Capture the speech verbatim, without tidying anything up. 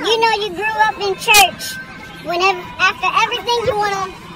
You know you grew up in church. Whenever, after everything, you want to